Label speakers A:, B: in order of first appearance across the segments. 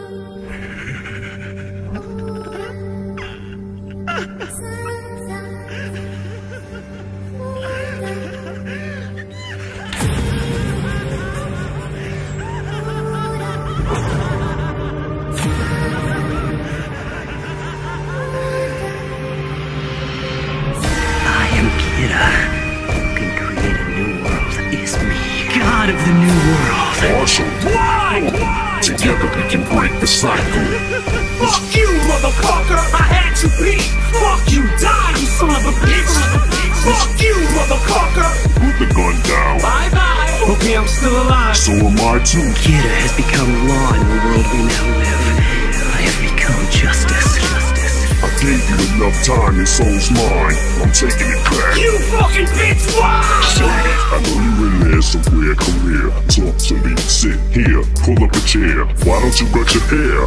A: God of the new world.
B: Marshall.
A: Why?
B: Together we can break the cycle.
A: Fuck you, motherfucker! I had you beat! Fuck you, die, you son of a bitch! Fuck you, motherfucker!
B: Put the gun down.
A: Bye-bye! Okay, I'm still alive.
B: So am I too.
C: Kira has become law in the world we now live. I have become justice.
B: I gave you enough time, your soul's mine. I'm taking it back.
A: You fucking bitch! Why?
B: Shady, I know you in there somewhere. Come here, talk to me. Sit here, pull up a chair. Why don't you brush your hair?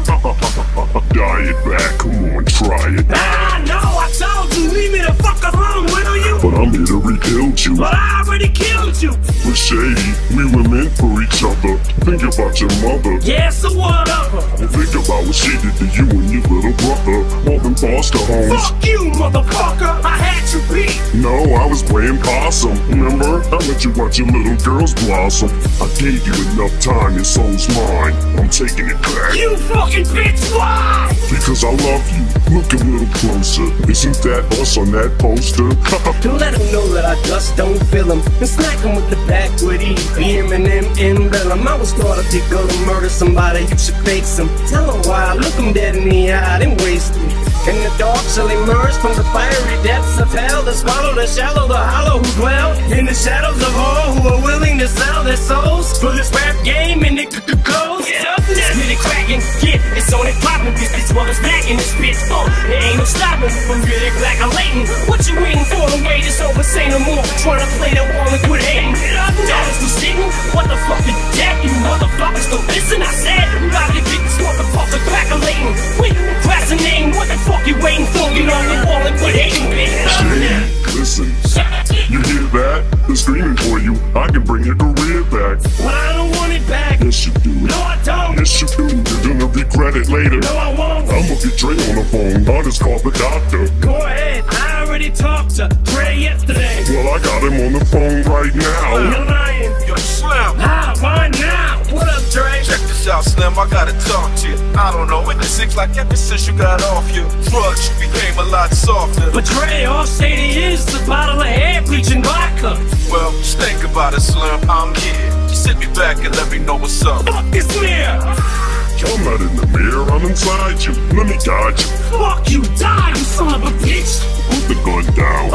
B: Dye it back, come on, try it.
A: Ah, no, I told you, leave me the fuck alone, will you?
B: But I'm here to rebuild you.
A: But I already killed you.
B: But Shady, we were meant for each other. Think about your mother.
A: Yeah, so what of her?
B: And think about what she did to you and your little brother. All them foster homes.
A: Fuck you, motherfucker! I had you beat!
B: No, I was playing possum. Remember? I let you watch your little girls blossom. I gave you enough time, your soul's mine. I'm taking it back.
A: You fucking bitch! Why?
B: Because I love you. Look a little closer. Isn't that us on that poster?
D: Don't let them know that I just don't feel them. And smack them with the backwood EBM and emblem. I was thought if you're gonna murder somebody, you should face them. Tell them why, look them dead in the eye, then waste them. And the dark shall emerge from the fiery depths of hell, to swallow the shallow, the hollow who dwell in the shadows of all who are willing to sell their souls for this rap game and it goes. Let's get it cracking, yeah, it's on it poppin'. This while it's back in this bitch, there ain't no stopping from really black or latent. What you waiting for? The wait is over, say no more. Trying to play that wall and quit hating. Dollars still sitting? What the fuck is that? You motherfuckers don't listen, I said. You gotta get this motherfucker crackling. Wait, procrastinating, what the fuck you waiting for? Get on the wall and quit hating, bitch.
B: Listen, you hear that? They're screaming for you. I can bring your career back.
A: But I don't want it back.
B: Yes, you do.
A: No, I don't.
B: Yes, you do. You're gonna regret it later.
A: No, I won't.
B: I'ma get Dre on the phone. I'll just call the doctor.
A: Go ahead. I already talked to Dre yesterday.
B: Well, I got him on the phone right now.
A: You're lying.
E: Yo, Slim.
A: Ah, why now? What up, Dre?
E: Check this out, Slim. I gotta talk to you. I don't know. It seems like ever since you got off your drugs, you became a lot softer.
A: But Dre, all shady is a bottle of hair bleaching vodka.
E: Well, just think about it, Slim. I'm here. Just sit me back and let me know what's up.
A: Fuck this mirror.
B: I'm not in the mirror, I'm inside you. Let me guide you.
A: Fuck you, die, you son of a bitch.
B: Put the gun down.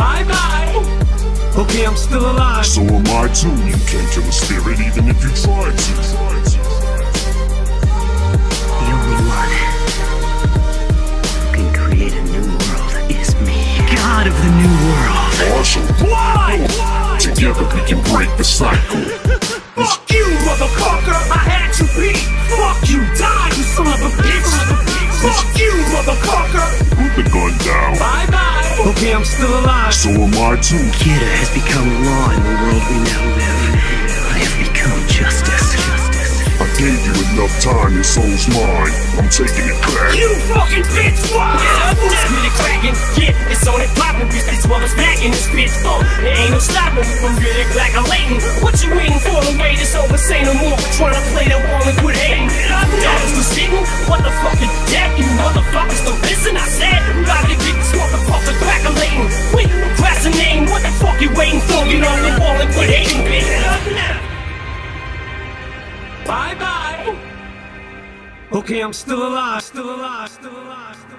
A: Bye-bye. Okay, I'm still alive.
B: So am I too. You can't kill a spirit even if you tried to.
C: The only one who can create a new world is me. God of the new world.
B: Marshall.
A: Why?
B: Together we can break the cycle.
A: Fuck you, motherfucker! I had you beat! Fuck you, die, you son of a bitch! Fuck you, motherfucker!
B: Put the gun down.
A: Bye-bye! Okay, I'm still alive.
B: So am I too.
C: Kira has become law in the world we now live. I have become justice.
B: I gave you enough time, your soul's mine. I'm taking it back.
A: You fucking bitch! Why? Let's get it cracking, yeah, it's on it poppin'. This while it's back in this bitch, there ain't no stopping from really black or latent. What you waiting for? The wait is over, say no more. Trying to play that wall and quit hating. Dollars still sitting? What the fuck is that? You motherfuckers don't listen, I said. You gotta get this motherfucker crackling. Wait, procrastinating, what the fuck you waiting for? Get on the wall and quit hating, bitch. Bye-bye. Okay, I'm still alive, still alive, still alive, still alive.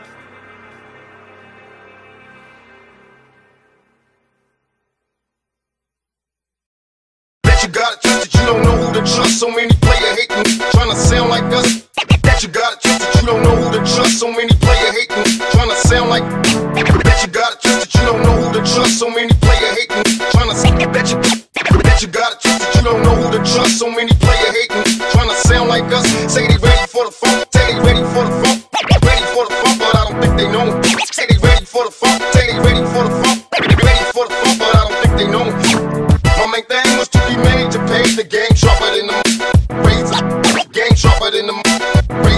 E: That you got it twisted, you don't know who to trust. So many player hating, trying to sound like us. That you got it twisted, you don't know who to trust. So many player hating, trying to sound like. That you got it twisted, you don't know who to trust. So many player hating, trying to. That you got it twisted, you don't know who to trust. So many player hating, trying to sound like us. Say they ready for the funk, say they ready for the funk, ready for the funk, but I don't think they know. Say they ready for the funk, say they ready for the funk, ready for the funk, but I don't think they know. My main thing was to be made to pay the game sharper than the razor, game sharper than the razor.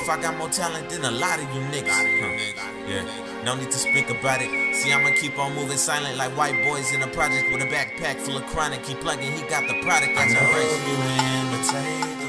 F: off, I got more talent than a lot of you niggas. Yeah, no need to speak about it. See, I'ma keep on moving silent like white boys in a project with a backpack full of chronic. Keep plugging, he got the product. I know you imitate